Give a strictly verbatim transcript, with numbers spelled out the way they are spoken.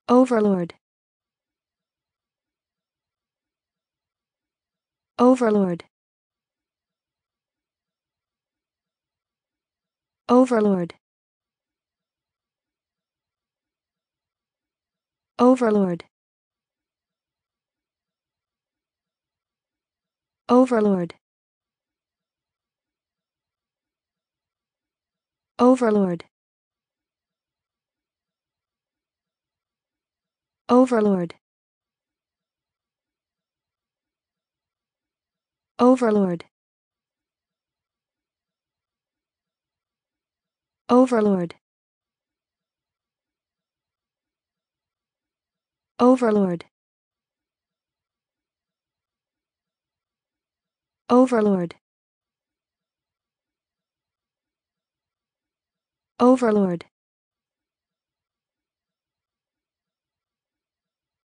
Overlord. Overlord. Overlord. Overlord. Overlord. Overlord. Overlord. Overlord. Overlord. Overlord. Overlord. Overlord.